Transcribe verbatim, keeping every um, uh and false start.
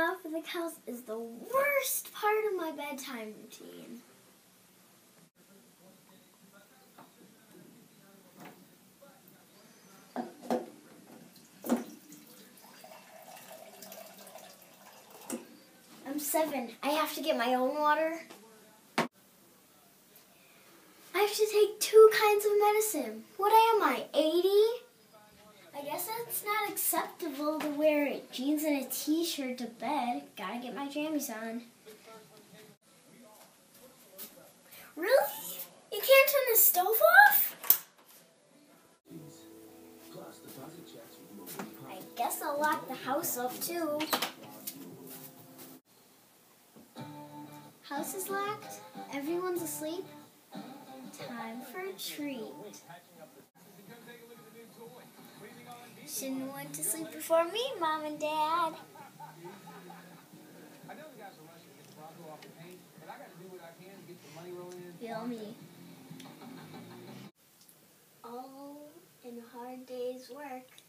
off of the cows is the worst part of my bedtime routine. I'm seven. I have to get my own water. I have to take two kinds of medicine. What am I, eighty? I guess it's not acceptable to wear jeans and a t-shirt to bed. Gotta get my jammies on. Really? You can't turn the stove off? I guess I'll lock the house up too. House is locked. Everyone's asleep. Time for a treat. Shouldn't want to sleep before me, Mom and Dad. Feel me. All in a hard day's work.